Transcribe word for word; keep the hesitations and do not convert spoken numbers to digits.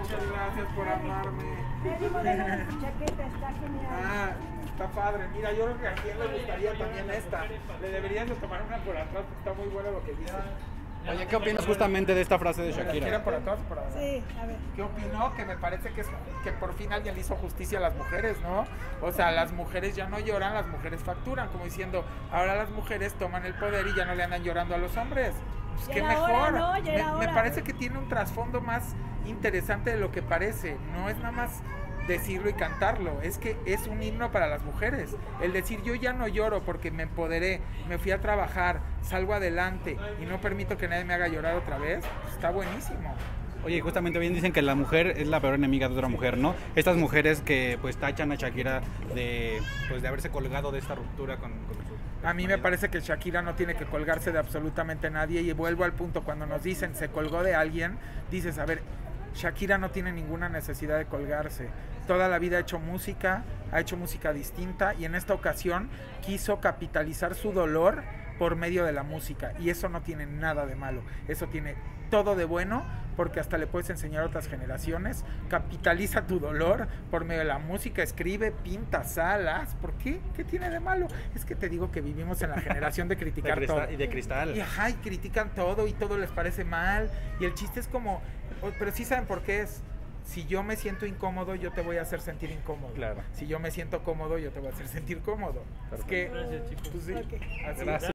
Muchas gracias por hablarme. El modelo de tu chaqueta está genial. Ah, está padre. Mira, yo creo que a quien le gustaría también esta. Le deberías de tomar una por atrás, porque está muy bueno lo que dice. Oye, ¿qué opinas justamente de esta frase de ¿Shakira Shakira? por atrás o por atrás? Sí, a ver. ¿Qué opinó? Que me parece que, es, que por fin alguien le hizo justicia a las mujeres, ¿no? O sea, las mujeres ya no lloran, las mujeres facturan, como diciendo, ahora las mujeres toman el poder y ya no le andan llorando a los hombres. Pues Ya qué era mejor. hora, ¿no? Ya me, era me hora. parece que tiene un trasfondo más interesante de lo que parece. No es nada más decirlo y cantarlo, es que es un himno para las mujeres. El decir yo ya no lloro porque me empoderé, me fui a trabajar, salgo adelante y no permito que nadie me haga llorar otra vez, pues está buenísimo. Oye, justamente bien dicen que la mujer es la peor enemiga de otra mujer, ¿no? Estas mujeres que pues tachan a Shakira de pues de haberse colgado de esta ruptura con, con su... A mí me parece que Shakira no tiene que colgarse de absolutamente nadie y vuelvo al punto, cuando nos dicen se colgó de alguien, dices, a ver, Shakira no tiene ninguna necesidad de colgarse. Toda la vida ha hecho música, ha hecho música distinta y en esta ocasión quiso capitalizar su dolor por medio de la música y eso no tiene nada de malo, eso tiene todo de bueno porque hasta le puedes enseñar a otras generaciones. Capitaliza tu dolor por medio de la música, escribe, pinta, salas. ¿Por qué? ¿Qué tiene de malo? Es que te digo que vivimos en la generación de criticar de todo. Y de cristal. Y, ajá, y critican todo y todo les parece mal. Y el chiste es como, pero sí saben por qué es. Si yo me siento incómodo, yo te voy a hacer sentir incómodo. Claro. Si yo me siento cómodo, yo te voy a hacer sentir cómodo. Es que, Gracias, chicos. pues sí, Ok. así. Gracias.